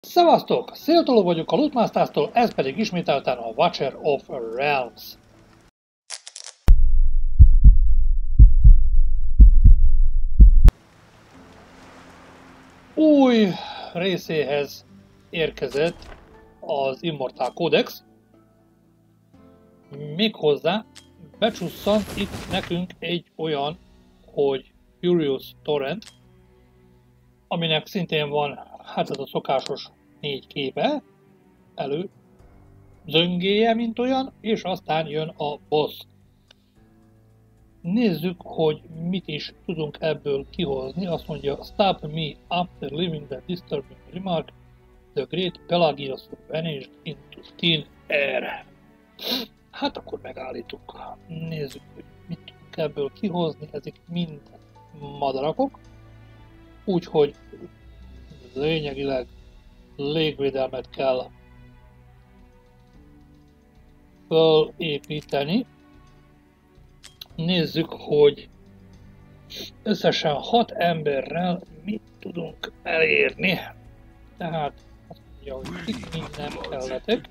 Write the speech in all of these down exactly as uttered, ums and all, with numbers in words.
Szevasztok! Széltoló vagyok a Lootmasters-tól, ez pedig ismételten a Watcher of Realms. Új részéhez érkezett az Immortal Codex. Méghozzá becsusszant itt nekünk egy olyan, hogy Furious Torrent, aminek szintén van, hát ez a szokásos négy képe, elő, zöngéje, mint olyan, és aztán jön a boss. Nézzük, hogy mit is tudunk ebből kihozni. Azt mondja, stop me after leaving the disturbing remark, the great Pelagius vanished into thin air. Hát akkor megállítunk. Nézzük, hogy mit tudunk ebből kihozni. Ezek mind madarakok. Úgyhogy lényegileg légvédelmet kell fölépíteni. Nézzük, hogy összesen hat emberrel mit tudunk elérni. Tehát azt mondja, hogy itt mind nem kelletek,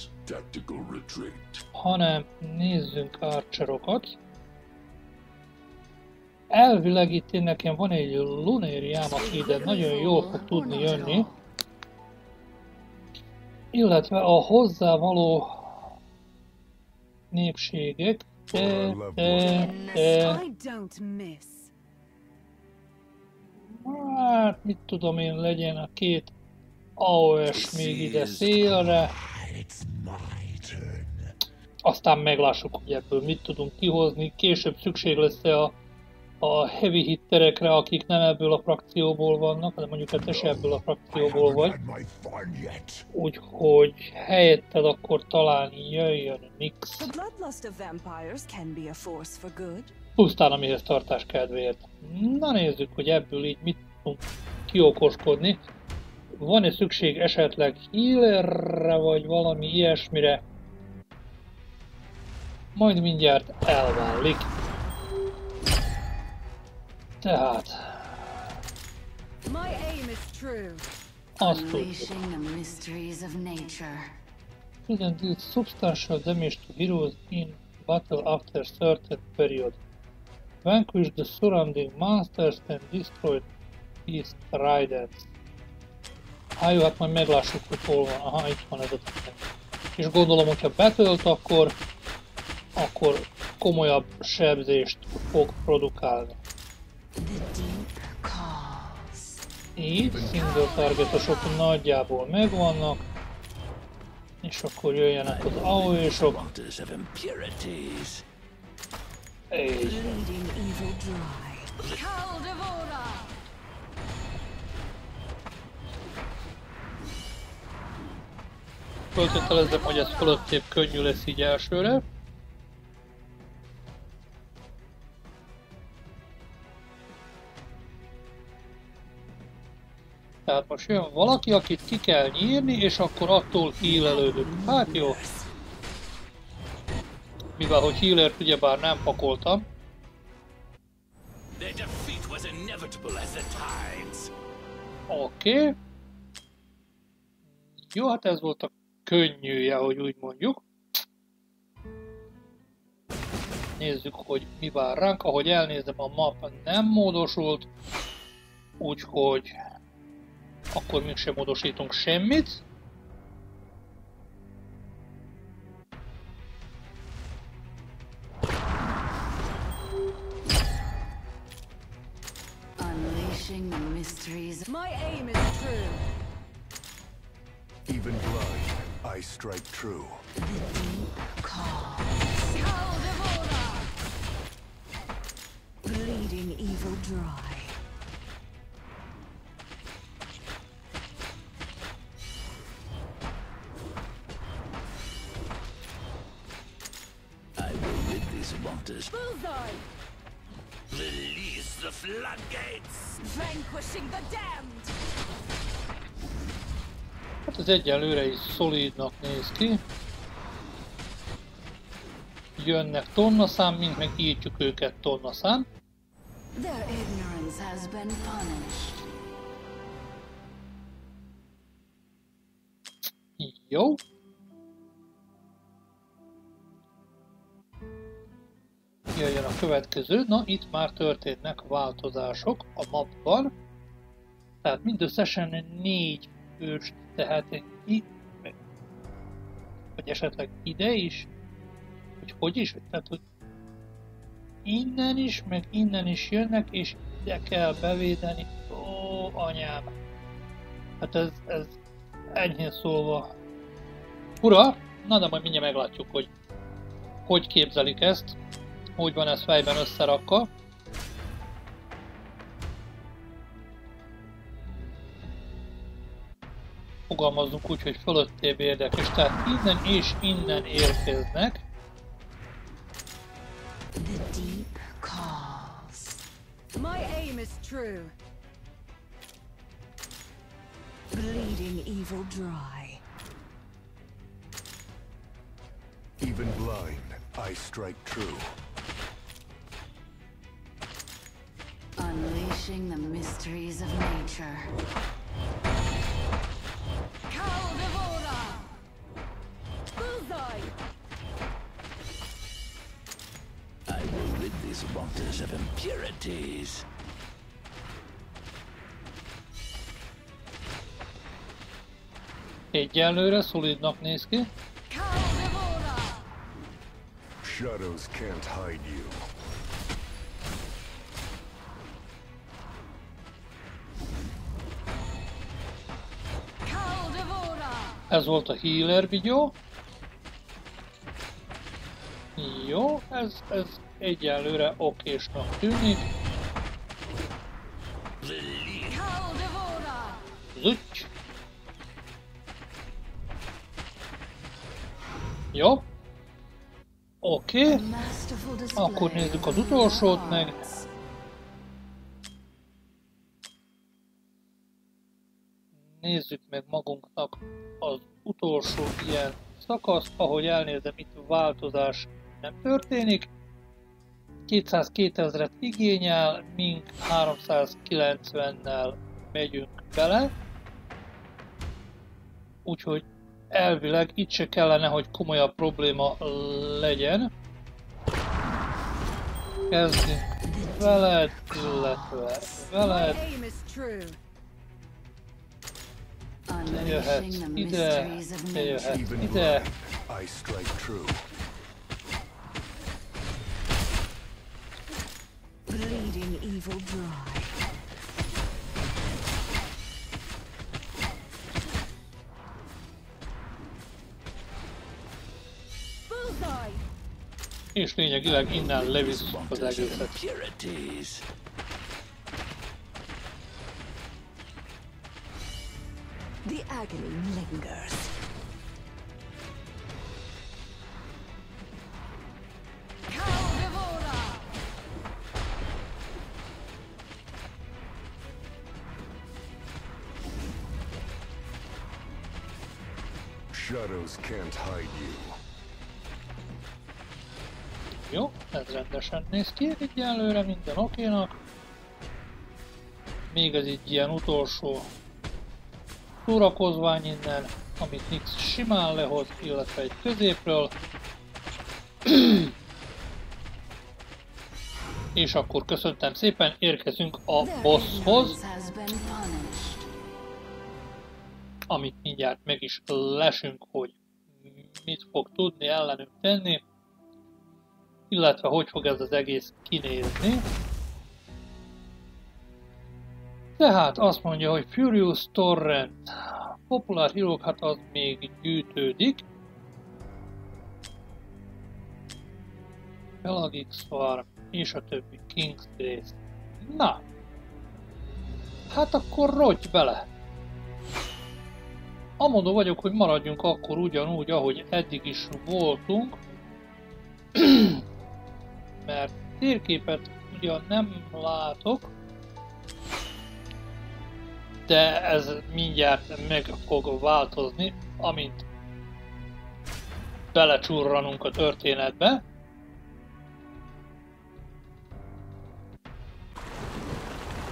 hanem nézzünk archerokat. Elvileg itt én nekem van egy lunériám, aki ide nagyon jól fog tudni jönni. Illetve a hozzávaló népségek. Te, te, te. Hát, mit tudom én, legyen a két á o es még ide szélre. Aztán meglássuk, hogy ebből mit tudunk kihozni. Később szükség lesz a, a heavy hitterekre, akik nem ebből a frakcióból vannak, hanem mondjuk hát te se ebből a frakcióból vagy. Úgyhogy helyetted akkor talán jöjjön Nix. Pusztán a mihez tartás kedvéért. Na nézzük, hogy ebből így mit tudunk kiokoskodni. Van-e szükség esetleg healerre, vagy valami ilyesmire? Majd mindjárt elválik. Tehát... azt tudjuk. Didn't deal substantial damage to heroes in battle after certain period. Vanquish the surrounding monsters and destroy these tridents. Hát jó, hát majd meglássuk, hogy hol van. Aha, itt van ez a tisztán. És gondolom, hogyha betölt, akkor, akkor komolyabb sebzést fog produkálni. Így, single targetosok nagyjából megvannak. És akkor jöjjenek az á o es-ok. Így. Föltételezem, hogy ez fölöttébb könnyű lesz így elsőre. Tehát most jön valaki, akit ki kell nyírni, és akkor attól healelődünk. Hát jó. Mivel, hogy healert ugyebár nem pakoltam. Oké. Okay. Jó, hát ez volt a könnyűje, hogy úgy mondjuk. Nézzük, hogy mi vár ránk. Ahogy elnézem, a map nem módosult. Úgyhogy... akkor mégsem módosítunk semmit. Unleashing the mysteries. My aim is true. Even blood, I strike true. The deep calls. Caldevora! Bleeding evil dry. Bullseye! Release the floodgates! Vanquishing the damned! Hát ez egyelőre is szolidnak néz ki. Jönnek tonnaszám, mint meg írtjuk őket tonnaszám. Their ignorance has been punished. Jó. Jöjjön a következő. Na, itt már történnek változások a mapban. Tehát mindösszesen négy őst tehetünk ki, vagy esetleg ide is. Hogy hogy is? Tehát, hogy innen is, meg innen is jönnek, és ide kell bevédeni. Ó, anyám! Hát ez, ez enyhén szólva ura. Na, de majd mindjárt meglátjuk, hogy hogy képzelik ezt. Hogy van ez fejben összerakva. Fogalmazzunk úgy, hogy fölöttébb érdekes. Tehát innen és innen érkeznek. The deep calls. My aim is true. Bleeding evil dry. Even blind, I strike true. Unleashing the mysteries of nature. Caldevora! Bullseye! I will rid these waters of impurities. Egyelőre szolidnak néz ki. Caldevora! Shadows can't hide you. Ez volt a healer vigyó. Jó, ez, ez egyelőre okésnak tűnik. Zügy. Jó. Oké. Okay. Akkor nézzük az utolsót meg. Nézzük meg magunknak az utolsó ilyen szakaszt, ahogy elnézem, itt változás nem történik. kétszázkétezret igényel, mink háromszázkilencvennel megyünk bele. Úgyhogy elvileg itt se kellene, hogy komolyabb probléma legyen. Kezdjünk veled, illetve veled. Te jöhetsz ide, te jöhetsz ide. I strike true. Bleeding evil dry. És lényegileg innen levisszük az egészet. The agony lingers. Caldevora! Shadows can't hide you. Jó, ez rendesen néz ki, egyelőre minden okénak. Még ez így ilyen utolsó szórakozvány innen, amit Nix simán lehoz, illetve egy középről. És akkor köszöntem szépen, érkezünk a bosshoz, amit mindjárt meg is lesünk, hogy mit fog tudni ellenünk tenni, illetve hogy fog ez az egész kinézni. Tehát azt mondja, hogy Furious Torrent. Popular hírók, hát az még gyűjtődik. Pelagix Farm és a többi King's Grace. Na! Hát akkor rogy bele! Amondó vagyok, hogy maradjunk akkor ugyanúgy, ahogy eddig is voltunk. Mert térképet ugyan nem látok, de ez mindjárt meg fog változni, amint belecsurranunk a történetbe.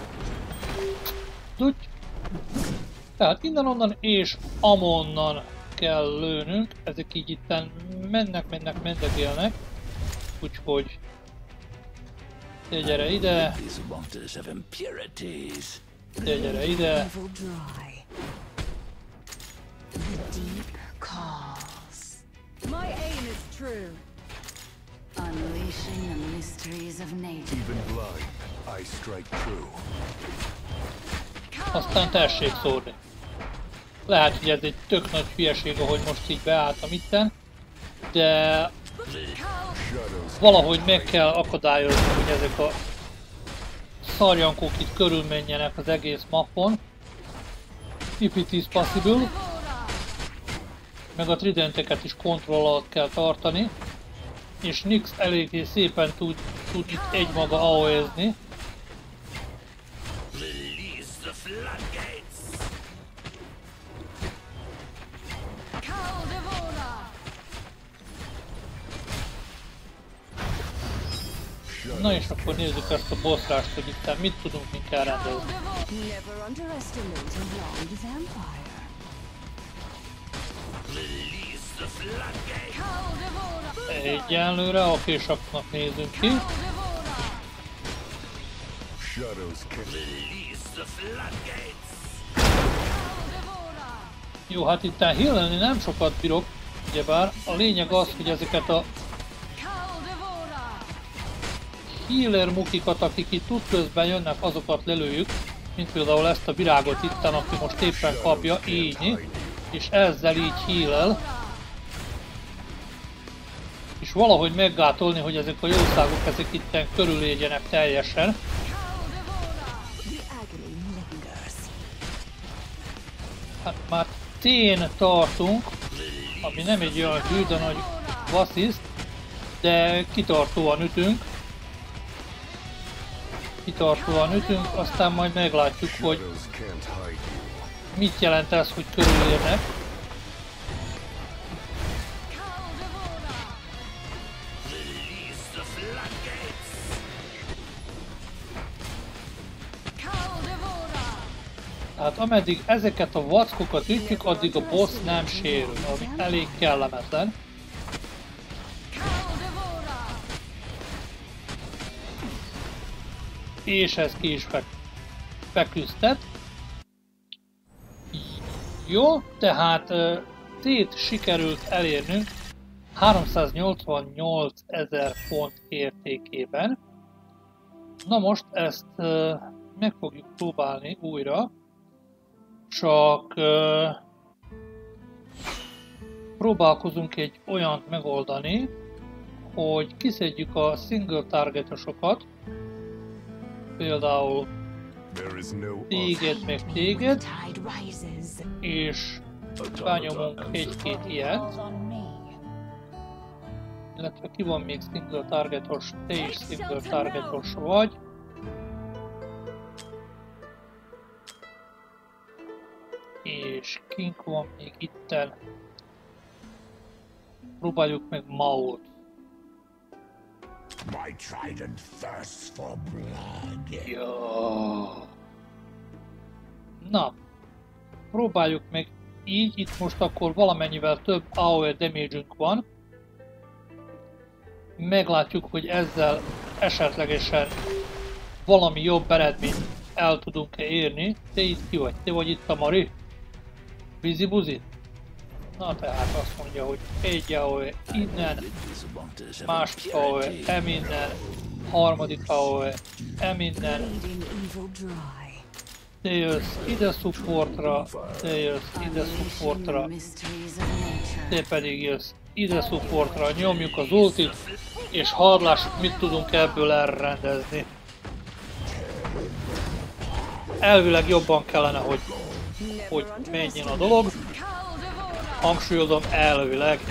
Úgy. Tehát innen-onnan és amonnan kell lőnünk, ezek így itten mennek, mennek, mendegélnek, úgyhogy te gyere ide, These waters of impurities. te gyere ide, Evil dry. The deep calls. My aim is true. Unleashing the mysteries of nature. Even blind, I strike true. aztán tessék szórni. Lehet, hogy ez egy tök nagy hülyeség, ahogy most így beálltam itten, de valahogy meg kell akadályozni, hogy ezek a szarjankók itt körülmenjenek az egész mappon. If it is possible. Meg a tridenteket is kontroll alatt kell tartani. És Nyx eléggé szépen tud, tud itt egymaga á o é-zni. Na és akkor nézzük ezt a bosszrást, hogy itt mit tudunk mink elrendezni. Never underestimate a wronged vampire. Egyenlőre a késaknak nézünk ki. Jó, hát itt healelni nem sokat bírok, ugyebár a lényeg az, hogy ezeket a healer mukikat, akik itt útközben jönnek, azokat lelőjük, mint például ezt a virágot itten, aki most éppen kapja, így, és ezzel így healel. És valahogy meggátolni, hogy ezek a jószágok ezek itten körülégyenek teljesen. Hát már tén tartunk, ami nem egy olyan hű, de nagy vassziszt, de kitartóan ütünk. Kitartóan ütünk, aztán majd meglátjuk, hogy mit jelent ez, hogy körülérnek. Tehát ameddig ezeket a vackokat ütjük, addig a boss nem sérül, ami elég kellemetlen. És ez ki is feküztet. Jó, tehát tét sikerült elérnünk háromszáznyolcvannyolcezer pont értékében. Na most ezt meg fogjuk próbálni újra. Csak uh, próbálkozunk egy olyant megoldani, hogy kiszedjük a single targetosokat, például téged meg téged, és rányomunk egy-két ilyet, illetve ki van még single targetos, te is single targetos vagy. És kink van még itten. Próbáljuk meg Maut. My trident thirsts for blood. Jó. Na, próbáljuk meg így, itt most akkor valamennyivel több á o é damage-ünk van. Meglátjuk, hogy ezzel esetlegesen valami jobb eredményt el tudunk-e érni. Te itt ki vagy? Te vagy itt a Mari? Bizi-buzi? Na tehát azt mondja, hogy egy á o é innen, másik á o é eminnen, harmadik á o é eminnen. Te jössz ide supportra, te jössz ide supportra, te pedig jössz ide supportra, nyomjuk az ultit, és hardlássuk, mit tudunk ebből elrendezni. Elvileg jobban kellene, hogy hogy menjen a dolog. Hangsúlyozom, elvileg.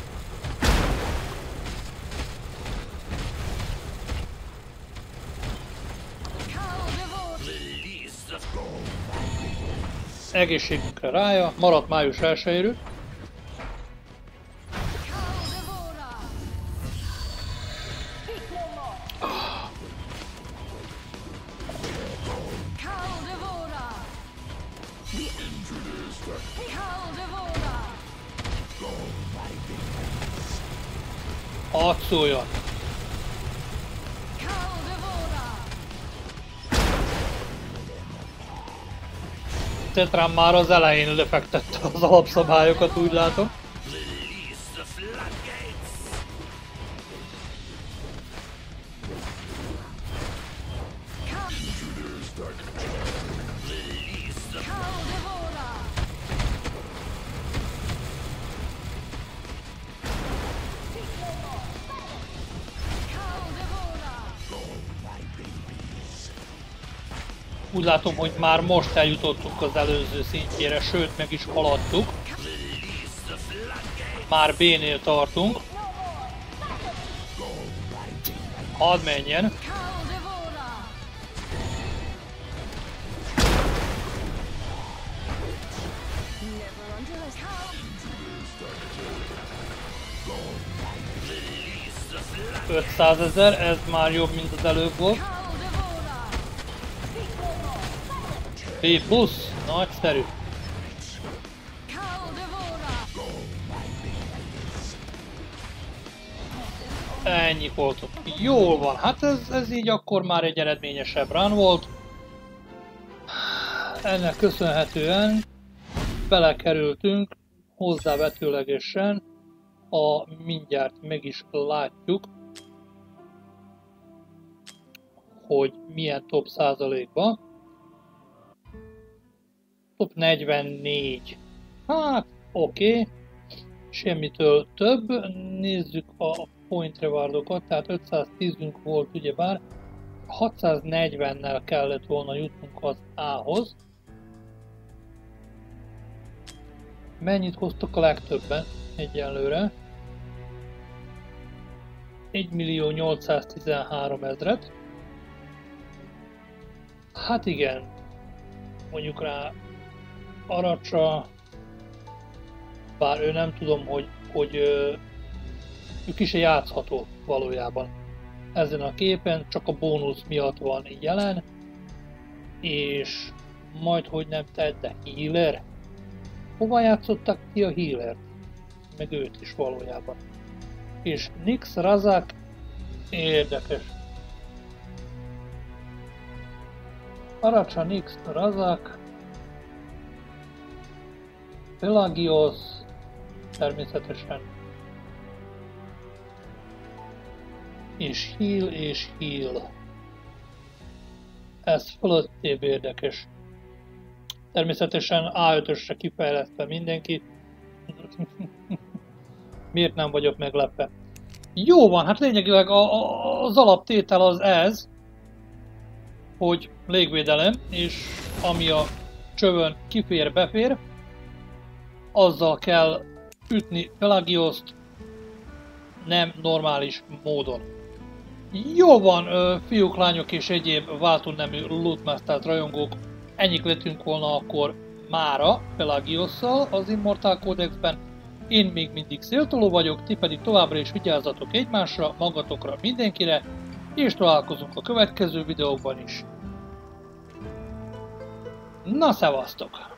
Egészségünkre rája, maradt május elsejéről. Hadd szóljon! Tetrán már az elején lefektette az alapszabályokat, úgy látom. Úgy látom, hogy már most eljutottunk az előző szintjére, sőt meg is haladtuk. Már B-nél tartunk. Hadd menjen! ötszázezer, ez már jobb, mint az előbb volt. B plusz, nagyszerű. Ennyi voltunk. Jól van, hát ez, ez így akkor már egy eredményesebb run volt. Ennek köszönhetően belekerültünk hozzávetőlegesen, a mindjárt meg is látjuk, hogy milyen top százalékban. Top negyvennégy. Hát, oké. Okay. Semmitől több. Nézzük a point rewardokat, tehát ötszáztízünk volt ugyebár. hatszáznegyvennel kellett volna jutnunk az A-hoz. Mennyit hoztok a legtöbben egyelőre? egymillió-nyolcszáztizenhárom-ezret. Hát igen. Mondjuk rá Aracsa, bár ő nem tudom, hogy, hogy ő ki se játszható valójában ezen a képen, csak a bónusz miatt van jelen, és majd hogy nem tett, de healer. Hova játszottak ki a healert? Meg őt is valójában. És Nix Razak érdekes. Aracsa, Nix Razak, Pelagios, természetesen, és heal és heal. Ez fölöttébb érdekes. Természetesen á ötösre kifejlesztve mindenki. Miért nem vagyok meglepve? Jó van, hát lényegileg a, a, az alaptétel az ez, hogy légvédelem, és ami a csövön kifér, befér, azzal kell ütni Pelagioszt, nem normális módon. Jó van, fiúk, lányok és egyéb váltónemű Lootmasters rajongók, ennyik lettünk volna akkor mára Pelagiosszal az Immortal Codexben. Én még mindig Széltoló vagyok, ti pedig továbbra is vigyázzatok egymásra, magatokra, mindenkire, és találkozunk a következő videókban is. Na, szevasztok!